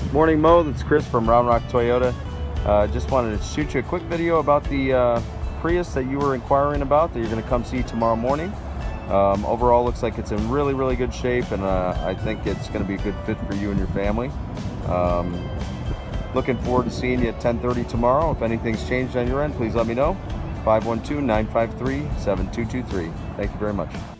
Morning, Mo. That's Chris from Round Rock Toyota. Just wanted to shoot you a quick video about the Prius that you were inquiring about that you're going to come see tomorrow morning. Overall, looks like it's in really good shape, and I think it's going to be a good fit for you and your family. Looking forward to seeing you at 10:30 tomorrow. If anything's changed on your end, please let me know. 512-953-7223. Thank you very much.